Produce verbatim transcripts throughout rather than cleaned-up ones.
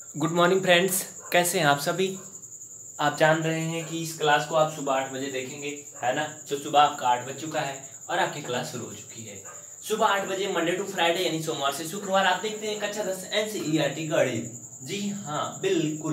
Good morning friends, कैसे हैं आप सभी। आप जान रहे हैं कि इस क्लास को आप सुबह आठ बजे देखेंगे, है ना। तो सुबह आपका आठ बज चुका है और आपकी क्लास शुरू हो चुकी है। सुबह आठ बजे मंडे टू फ्राइडे यानी सोमवार से शुक्रवार आप देखते हैं कक्षा दस एनसीईआरटी गणित। जी हाँ, बिल्कुल।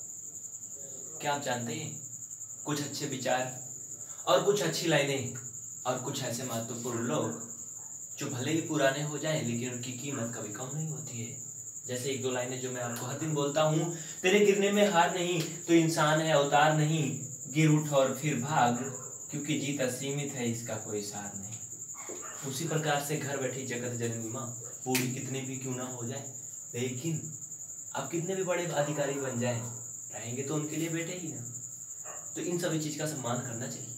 क्या आप जानते हैं, कुछ अच्छे विचार और कुछ अच्छी लाइनें और कुछ ऐसे महत्वपूर्ण लोग जो भले ही पुराने हो जाएं लेकिन उनकी कीमत कभी कम नहीं होती है। जैसे एक दो लाइनें जो मैं आपको हर दिन बोलता हूँ, तेरे गिरने में हार नहीं तो इंसान है अवतार नहीं, गिर उठ और फिर भाग क्योंकि जीत असीमित है इसका कोई सार नहीं। उसी प्रकार से घर बैठी जगत जननी माँ बूढ़ी कितनी भी क्यों ना हो जाए, लेकिन आप कितने भी बड़े अधिकारी बन जाए रहेंगे तो उनके लिए बेटे ही ना। तो इन सभी चीज का सम्मान करना चाहिए।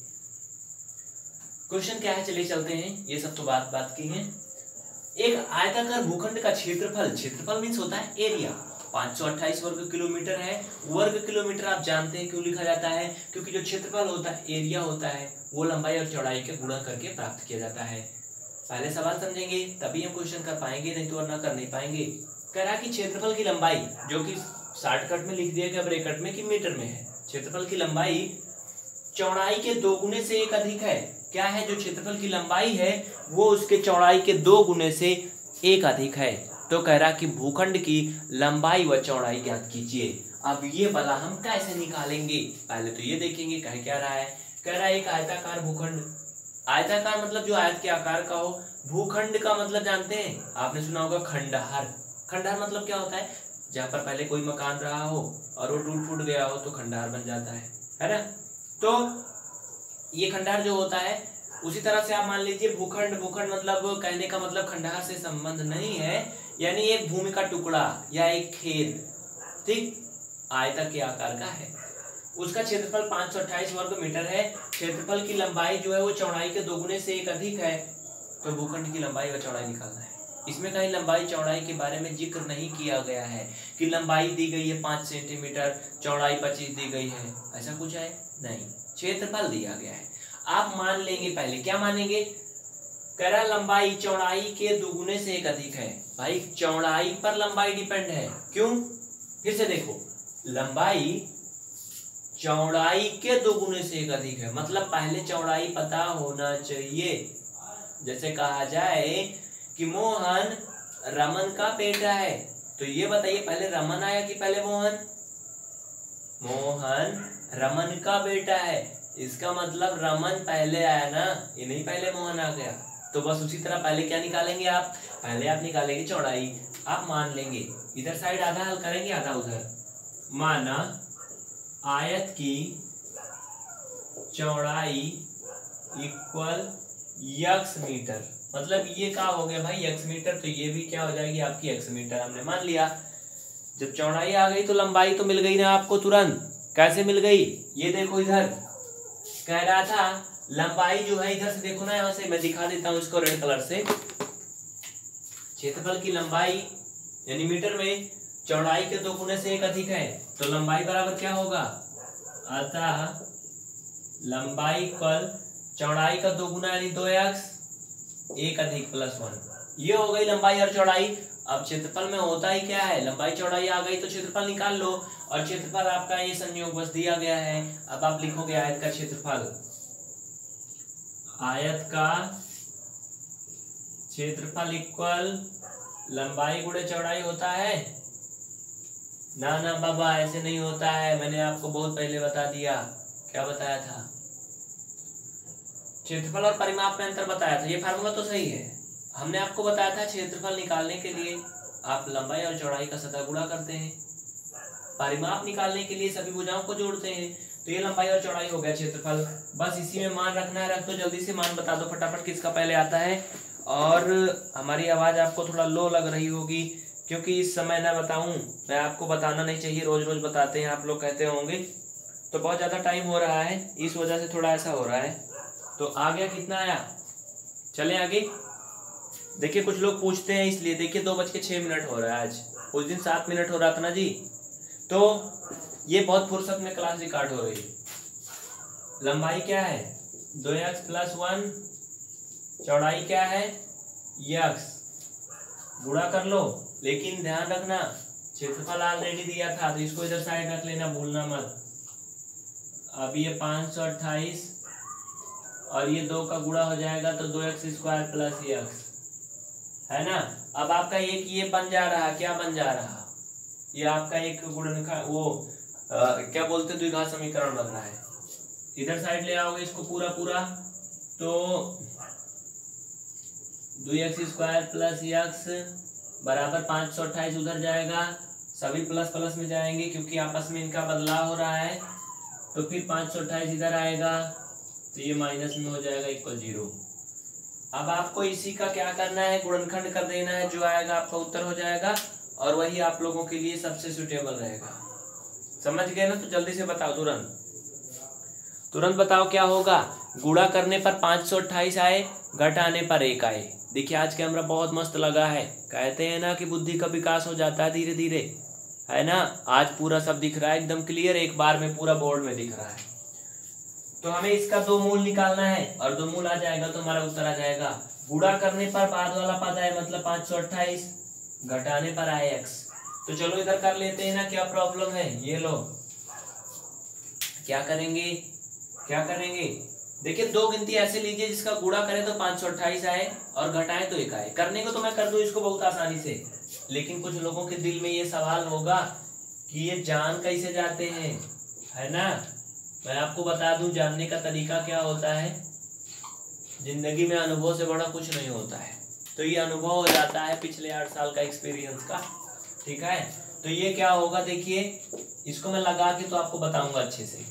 क्वेश्चन क्या है, चलिए चलते हैं। ये सब तो बात बात की है। एक आयताकार भूखंड का क्षेत्रफल, क्षेत्रफल मींस होता है एरिया, पाँच सौ अट्ठाईस वर्ग किलोमीटर है। वर्ग किलोमीटर आप जानते हैं क्यों लिखा जाता है, क्योंकि जो क्षेत्रफल होता है, एरिया होता है, वो लंबाई और चौड़ाई के गुणा करके प्राप्त किया जाता है। पहले सवाल समझेंगे तभी हम क्वेश्चन कर पाएंगे, नहीं तो वरना कर नहीं पाएंगे। कह रहा कि क्षेत्रफल की लंबाई, जो कि शॉर्टकट में लिख दिया गया ब्रैकेट में कि मीटर में है, क्षेत्रफल की लंबाई चौड़ाई के दो गुने से एक अधिक है। क्या है, जो क्षेत्रफल की लंबाई है वो उसके चौड़ाई के दो गुने से एक अधिक है। तो कह रहा कि भूखंड की लंबाई व चौड़ाई ज्ञात कीजिए। अब ये वाला हम कैसे निकालेंगे, पहले तो ये देखेंगे कह क्या रहा है। कह रहा है एक आयताकार भूखंड, आयताकार मतलब जो आयत के आकार का हो। भूखंड का मतलब जानते हैं, आपने सुना होगा खंडहर। खंडहर मतलब क्या होता है, जहां पर पहले कोई मकान रहा हो और वो टूट फूट गया हो तो खंडहर बन जाता है है ना। तो ये खंडहर जो होता है, उसी तरह से आप मान लीजिए भूखंड, भूखंड मतलब कहने का मतलब खंडहर से संबंध नहीं है, यानी एक भूमि का टुकड़ा या एक खेत, ठीक, आयतक के आकार का है। उसका क्षेत्रफल पाँच सौ अट्ठाईस वर्ग मीटर है। क्षेत्रफल की लंबाई जो है वो चौड़ाई के दोगुने से एक अधिक है। तो भूखंड की लंबाई व चौड़ाई निकालना है। इसमें कहीं लंबाई चौड़ाई के बारे में जिक्र नहीं किया गया है कि लंबाई दी गई है पाँच सेंटीमीटर, चौड़ाई पच्चीस दी गई है, ऐसा कुछ है नहीं। क्षेत्रफल दिया गया है। आप मान लेंगे, पहले क्या मानेंगे, कह रहा लंबाई चौड़ाई के दुगुने से एक अधिक है। भाई चौड़ाई पर लंबाई डिपेंड है, क्यों, फिर से देखो, लंबाई चौड़ाई के दोगुने से एक अधिक है, मतलब पहले चौड़ाई पता होना चाहिए। जैसे कहा जाए कि मोहन रमन का बेटा है, तो ये बताइए पहले रमन आया कि पहले मोहन। मोहन रमन का बेटा है, इसका मतलब रमन पहले आया ना, ये नहीं पहले मोहन आ गया। तो बस उसी तरह पहले क्या निकालेंगे आप, पहले आप निकालेंगे चौड़ाई। आप मान लेंगे इधर साइड आधा हल करेंगे आधा उधर। माना आयत की चौड़ाई इक्वल यक्स मीटर, मतलब ये क्या हो गया भाई, यक्स मीटर, तो ये भी क्या हो जाएगी आपकी यक्स मीटर, हमने मान लिया। जब चौड़ाई आ गई तो लंबाई तो मिल गई ना आपको तुरंत। कैसे मिल गई, ये देखो इधर कह रहा था लंबाई जो है, इधर से देखो ना, यहां से मैं दिखा देता हूं इसको रेड कलर से। क्षेत्रफल की लंबाई यानी मीटर में चौड़ाई के दो गुने से एक अधिक है, तो लंबाई बराबर क्या होगा, अतः लंबाई इक्वल चौड़ाई का दो गुना यानी दो एक्स, एक अधिक प्लस वन। ये हो गई लंबाई और चौड़ाई। अब क्षेत्रफल में होता ही क्या है, लंबाई चौड़ाई आ गई तो क्षेत्रफल निकाल लो, और क्षेत्रफल आपका ये संयोग बस दिया गया है। अब आप लिखोगे आयत का क्षेत्रफल, आयत का क्षेत्रफल इक्वल लंबाई गुणे चौड़ाई होता है ना। ना बाबा, ऐसे नहीं होता है, मैंने आपको बहुत पहले बता दिया। क्या बताया था, क्षेत्रफल और परिमाप में अंतर बताया था। ये फार्मूला तो सही है, हमने आपको बताया था क्षेत्रफल निकालने के लिए आप लंबाई और चौड़ाई का सतह गुणा करते हैं, परिमाप निकालने के लिए सभी भुजाओं को जोड़ते हैं। तो ये लंबाई और चौड़ाई हो गया क्षेत्रफल। बस इसी में मान रखना है, रख दो, जल्दी से मान बता दो फटाफट किसका पहले आता है। और हमारी आवाज आपको थोड़ा लो लग रही होगी, क्योंकि इस समय ना बताऊं, मैं आपको बताना नहीं चाहिए, रोज रोज बताते हैं आप लोग कहते होंगे, तो बहुत ज्यादा टाइम हो रहा है, इस वजह से थोड़ा ऐसा हो रहा है। तो आ गया, कितना आया, चले आगे। देखिए कुछ लोग पूछते हैं इसलिए, देखिए दो बज के छह मिनट हो रहा है, आज उस दिन सात मिनट हो रहा था ना जी। तो ये बहुत फुर्सत में क्लास रिकॉर्ड हो रही है। लंबाई क्या है, दो एक्स प्लस वन, चौड़ाई क्या है, यक्स, गुणा कर लो, लेकिन ध्यान रखना क्षेत्रफल ऑलरेडी दिया था, तो इसको इधर साइड रख लेना, भूलना मत। अब ये पाँच सौ अट्ठाईस और ये दो का गुणा हो जाएगा तो दो एक्स स्क्वायर प्लस एक्स, है ना। अब आपका एक ये बन जा रहा, क्या बन जा रहा, ये आपका एक गुणनखंड वो आ, क्या बोलते द्विघात समीकरण बन रहा है। इधर साइड ले आओगे इसको पूरा पूरा, तो दो एक्स स्क्वायर प्लस एक्स बराबर पाँच सौ अट्ठाईस उधर जाएगा, सभी प्लस प्लस में जाएंगे क्योंकि आपस में इनका बदलाव हो रहा है, तो फिर पाँच सौ अट्ठाईस इधर आएगा तो ये माइनस में हो जाएगा इक्वल जीरो। अब आपको इसी का क्या करना है, गुणनखंड कर देना है, जो आएगा आपका उत्तर हो जाएगा और वही आप लोगों के लिए सबसे सुटेबल रहेगा। समझ गए ना, तो जल्दी से बताओ, तुरंत तुरंत बताओ क्या होगा। गुणा करने पर पाँच सौ अट्ठाईस आए, घटाने पर एक आए। देखिए आज कैमरा बहुत मस्त लगा है, कहते हैं ना कि बुद्धि का विकास हो जाता है धीरे धीरे, है ना। आज पूरा सब दिख रहा है एकदम क्लियर, एक बार में पूरा बोर्ड में दिख रहा है। तो हमें इसका दो मूल निकालना है और दो मूल आ जाएगा तो हमारा उत्तर आ जाएगा। गुणा करने पर बाद वाला पद आए मतलब पाँच सौ अट्ठाईस, घटाने पर आए एक्स। तो चलो इधर कर लेते हैं ना, क्या प्रॉब्लम है, ये लो क्या करेंगे क्या करेंगे देखिए दो गिनती ऐसे लीजिए जिसका गुणा करें तो पाँच सौ अट्ठाईस आए और घटाएं तो एक आए। करने को तो मैं कर दूं इसको बहुत आसानी से, लेकिन कुछ लोगों के दिल में ये सवाल होगा कि ये जान कैसे जाते हैं, है ना। मैं आपको बता दूं जानने का तरीका क्या होता है, जिंदगी में अनुभव से बड़ा कुछ नहीं होता है। तो ये अनुभव हो जाता है पिछले आठ साल का एक्सपीरियंस का, ठीक है। तो ये क्या होगा देखिए, इसको मैं लगा के तो आपको बताऊंगा अच्छे से।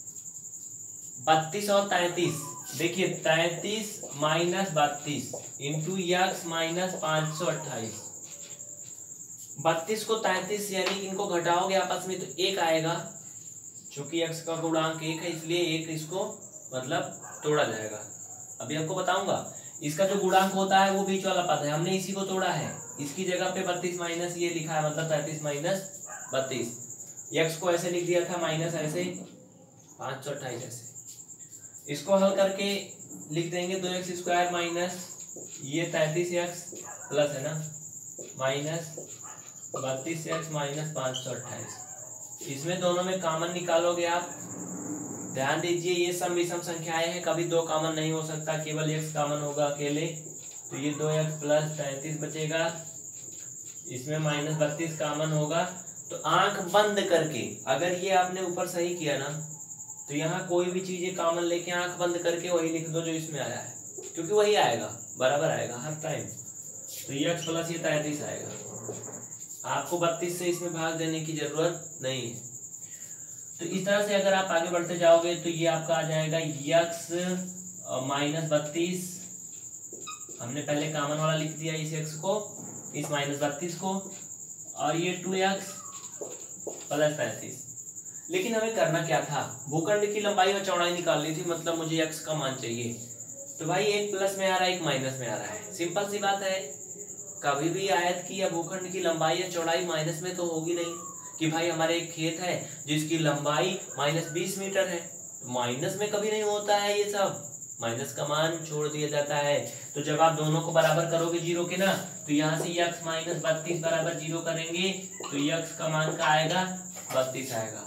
बत्तीस और तैतीस, देखिए तैतीस माइनस बत्तीस इंटू एक्स माइनस पाँच सौ अट्ठाईस। बत्तीस को तैतीस यानी इनको घटाओगे आपस में तो एक आएगा, चूंकि एक्स का गुणांक एक है इसलिए एक इसको मतलब तोड़ा जाएगा। अभी आपको बताऊंगा इसका जो गुणांक होता है वो बीच वाला पद है, हमने इसी को तोड़ा है। इसकी जगह पे बत्तीस माइनस ये लिखा है मतलब तैतीस माइनस बत्तीस। एक्स को ऐसे लिख दिया था माइनस ऐसे, पाँच सौ अट्ठाईस ऐसे। इसको हल करके लिख देंगे दो एक्स स्क्वायर माइनस ये तैतीस एक्स प्लस है ना माइनस बत्तीस एक्स माइनस पाँच सौ अट्ठाईस। इसमें दोनों में कॉमन निकालोगे आप। ध्यान दीजिए ये सम विषम संख्याएं हैं, कभी दो कॉमन नहीं हो सकता, केवल एक्स कॉमन होगा अकेले। तो ये दो एक्स प्लस तैतीस बचेगा, इसमें माइनस बत्तीस कॉमन होगा। तो आंख बंद करके अगर ये आपने ऊपर सही किया ना तो यहाँ कोई भी चीजें कॉमन लेके आंख बंद करके वही लिख दो जो इसमें आया है, क्योंकि वही आएगा, बराबर आएगा हर टाइम। तो ये एक्स प्लस ये तैतीस आएगा, आपको बत्तीस से इसमें भाग देने की जरूरत नहीं है। तो इस तरह से अगर आप आगे बढ़ते जाओगे तो ये आपका आ जाएगा एक्स माइनस बत्तीस, हमने पहले कॉमन वाला लिख दिया इस एक्स को, इस माइनस बत्तीस को, और ये टू एक्स प्लस पैंतीस। लेकिन हमें करना क्या था, भूखंड की लंबाई और चौड़ाई निकालनी थी, मतलब मुझे एक्स का मान चाहिए। तो भाई एक प्लस में आ रहा है एक माइनस में आ रहा है, सिंपल सी बात है। कभी भी आयत की या भूखंड की लंबाई या चौड़ाई माइनस में तो होगी नहीं कि भाई हमारे एक खेत है जिसकी लंबाई माइनस बीस मीटर है, माइनस में कभी नहीं होता है ये सब, माइनस का मान छोड़ दिया जाता है। तो जब आप दोनों को बराबर करोगे जीरो के ना, तो यहाँ से एक्स माइनस बत्तीस बराबर जीरो करेंगे तो एक्स का मान का आएगा बत्तीस आएगा।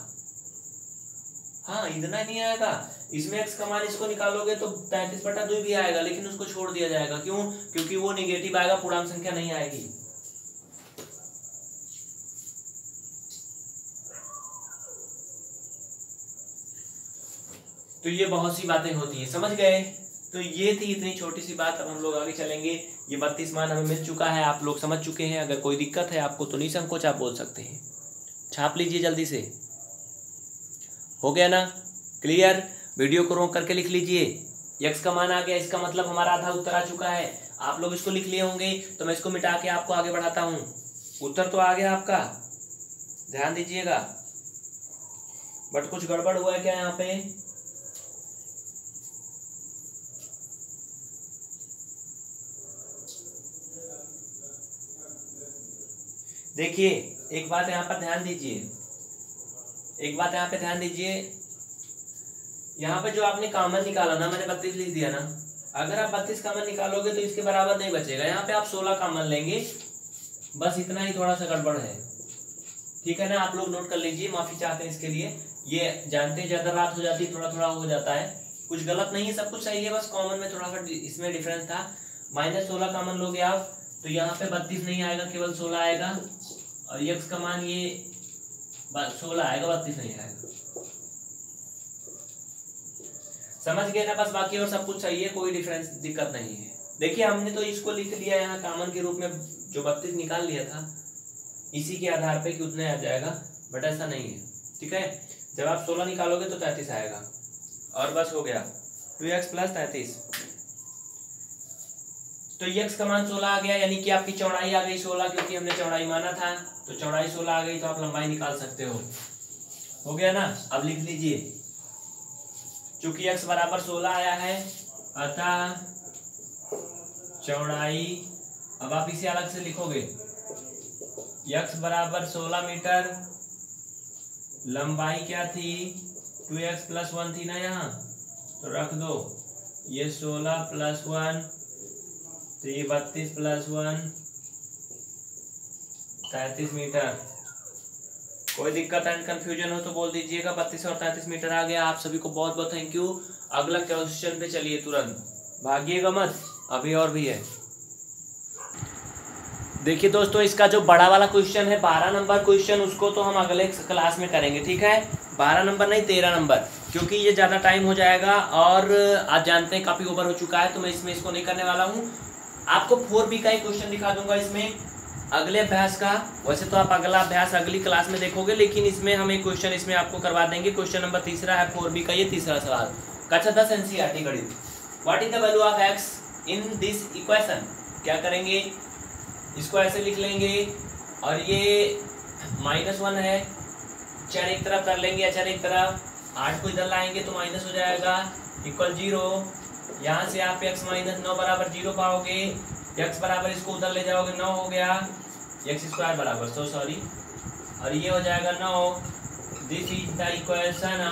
हाँ इतना नहीं आएगा, इसमें एक्स का मान इसको निकालोगे तो तैंतीस बटा दो भी आएगा, लेकिन उसको छोड़ दिया जाएगा। क्यों? क्योंकि वो निगेटिव आएगा, पूर्णांक संख्या नहीं आएगी। तो ये बहुत सी बातें होती है, समझ गए। तो ये थी इतनी छोटी सी बात। अब हम लोग आगे चलेंगे। ये बत्तीस मान हमें मिल चुका है, आप लोग समझ चुके हैं। अगर कोई दिक्कत है आपको तो निसंकोच आप बोल सकते हैं। छाप लीजिए जल्दी से, हो गया ना क्लियर। वीडियो को रोक करके लिख लीजिए। एक्स का मान आ गया, इसका मतलब हमारा आधा उत्तर आ चुका है। आप लोग इसको लिख लिए होंगे तो मैं इसको मिटा के आपको आगे बढ़ाता हूँ। उत्तर तो आ गया आपका, ध्यान दीजिएगा। बट कुछ गड़बड़ हुआ है क्या यहाँ पे? देखिए एक बात यहाँ पर ध्यान दीजिए, एक बात यहाँ पे ध्यान दीजिए। यहाँ पे जो आपने कॉमन निकाला ना, मैंने बत्तीस लिख दिया ना, अगर आप बत्तीस कॉमन निकालोगे तो इसके बराबर नहीं बचेगा। यहाँ पे आप सोलह कॉमन लेंगे, बस इतना ही थोड़ा सा गड़बड़ है। ठीक है ना, आप लोग नोट कर लीजिए, माफी चाहते हैं इसके लिए। ये जानते हैं ज्यादा रात हो जाती है, थोड़ा थोड़ा हो जाता है, कुछ गलत नहीं है, सब कुछ सही है, बस कॉमन में थोड़ा सा इसमें डिफरेंस था। माइनस सोलह कॉमन लोगे आप तो यहाँ पे बत्तीस नहीं आएगा, केवल सोलह आएगा, और यक्स का मान ये सोलह आएगा, बत्तीस नहीं आएगा। समझ गए ना, बस बाकी और सब कुछ सही है, कोई डिफरेंस दिक्कत नहीं है। देखिए हमने तो इसको लिख लिया यहाँ कॉमन के रूप में, जो बत्तीस निकाल लिया था इसी के आधार पे कि उतने आ जाएगा, बट ऐसा नहीं है। ठीक है, जब आप सोलह निकालोगे तो तैंतीस आएगा, और बस हो गया टू एक्स प्लस तैंतीस। तो एक्स का मान सोलह आ गया, यानी कि आपकी चौड़ाई आ गई सोलह, क्योंकि हमने चौड़ाई माना था, तो चौड़ाई सोलह आ गई, तो आप लंबाई निकाल सकते हो। हो गया ना, अब लिख लीजिए, चूंकि एक्स बराबर सोलह आया है, अतः चौड़ाई, अब आप इसे अलग से लिखोगे, एक्स बराबर सोलह मीटर, लंबाई क्या थी, टू एक्स प्लस वन थी ना यहाँ, तो रख दो, ये सोलह प्लस वन, तो ये बत्तीस प्लस वन, तैंतीस मीटर। कोई दिक्कत एंड कंफ्यूजन हो तो बोल दीजिएगा, बत्तीस और तैंतीस मीटर आ गया। आप सभी को बहुत बहुत थैंक यू। अगला क्वेश्चन पे चलिए, तुरंत भागिएगा मत, अभी और भी है। देखिए दोस्तों, इसका जो बड़ा वाला क्वेश्चन है, बारह नंबर क्वेश्चन, उसको तो हम अगले क्लास में करेंगे, ठीक है। बारह नंबर नहीं, तेरह नंबर, क्योंकि ये ज़्यादा टाइम हो जाएगा, और आप जानते हैं काफ़ी ओवर हो चुका है, तो मैं इसमें इसको नहीं करने वाला हूँ। आपको फोर बी का एक क्वेश्चन दिखा दूंगा इसमें, अगले अभ्यास का। वैसे तो आप अगला अभ्यास अगली क्लास में देखोगे, लेकिन इसमें हम एक क्वेश्चन इसमें आपको करवा देंगे। क्वेश्चन नंबर तीसरा है फोर बी का, ये तीसरा सवाल, कक्षा दस एनसीईआरटी गणित। What is the value of x in this equation. क्या करेंगे, इसको ऐसे लिख लेंगे, और ये माइनस वन है, चार एक तरफ कर लेंगे, या चार एक तरफ, आठ को इधर लाएंगे तो माइनस हो जाएगा, इक्वल जीरो। यहाँ से आप x माइनस नौ बराबर जीरो पाओगे, x बराबर इसको उधर ले जाओगे, नौ हो गया, एक्स स्क्वायर बराबर, सो सॉरी, और ये हो जाएगा नौ। This is the equation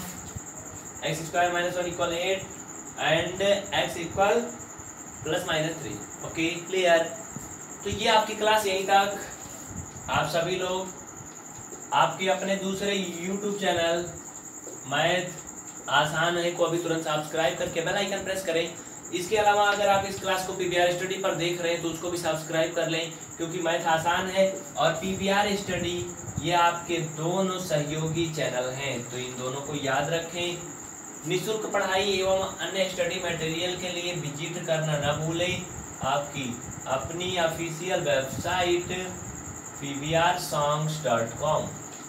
of x square minus one equal eight and x equal plus minus three. Okay, clear. तो ये आपकी क्लास यहीं तक। आप सभी लोग आपके अपने दूसरे यूट्यूब चैनल मैथ आसान है को अभी तुरंत सब्सक्राइब करके बेल आइकन प्रेस करें। इसके अलावा अगर आप इस क्लास को पीवीआर स्टडी पर देख रहे हैं तो उसको भी सब्सक्राइब कर लें, क्योंकि मैथ आसान है और पीवीआर स्टडी ये आपके दोनों सहयोगी चैनल हैं, तो इन दोनों को याद रखें। निःशुल्क पढ़ाई एवं अन्य स्टडी मटेरियल के लिए विजिट करना न भूलें आपकी अपनी official website P V R songs dot com,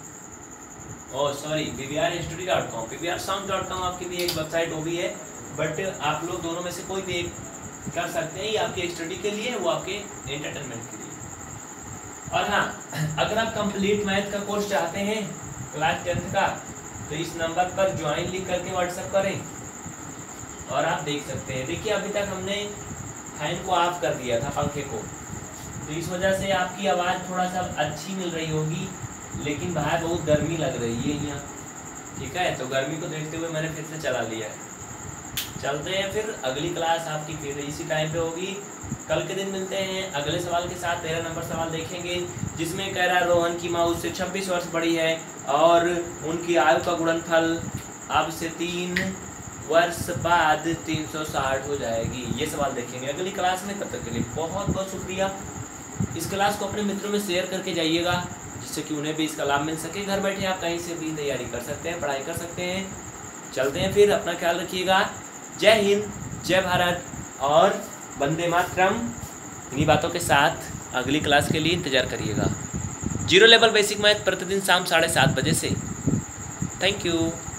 oh sorry P V R study dot com, P V R songs dot com आपकी भी एक वेबसाइट वो भी है, बट आप लोग दोनों में से कोई भी एक कर सकते हैं। ये आपकी स्टडी के लिए, वो आपके एंटरटेनमेंट के लिए। और हाँ, अगर आप कंप्लीट मैथ का कोर्स चाहते हैं क्लास टेंथ का, तो इस नंबर पर ज्वाइन लिख करके व्हाट्सएप करें और आप देख सकते हैं। देखिए अभी तक हमने फैन को ऑफ कर दिया था, पंखे को, तो इस वजह से आपकी आवाज़ थोड़ा सा अच्छी मिल रही होगी, लेकिन बाहर बहुत गर्मी लग रही है यहाँ, ठीक है। तो गर्मी को देखते हुए मैंने फिर से चला लिया है। चलते हैं फिर, अगली क्लास आपकी फिर इसी टाइम पे होगी। कल के दिन मिलते हैं अगले सवाल के साथ। तेरह नंबर सवाल देखेंगे, जिसमें कह रहा है रोहन की माँ उससे छब्बीस वर्ष बड़ी है और उनकी आयु का गुणनफल अब से तीन वर्ष बाद तीन सौ साठ हो जाएगी। ये सवाल देखेंगे अगली क्लास में। तब तक के लिए बहुत बहुत शुक्रिया। इस क्लास को अपने मित्रों में शेयर करके जाइएगा, जिससे कि उन्हें भी इसका लाभ मिल सके। घर बैठे आप कहीं से भी तैयारी कर सकते हैं, पढ़ाई कर सकते हैं। चलते हैं फिर, अपना ख्याल रखिएगा। जय हिंद, जय भारत और वंदे मातरम। इन्हीं बातों के साथ अगली क्लास के लिए इंतजार करिएगा। जीरो लेवल बेसिक मैथ प्रतिदिन शाम साढ़े सात बजे से। Thank you.